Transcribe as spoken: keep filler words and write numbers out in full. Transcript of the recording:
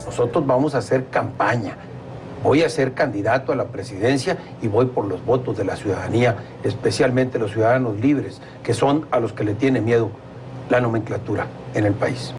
Nosotros vamos a hacer campaña. Voy a ser candidato a la presidencia y voy por los votos de la ciudadanía, especialmente los ciudadanos libres, que son a los que le tiene miedo la nomenclatura en el país.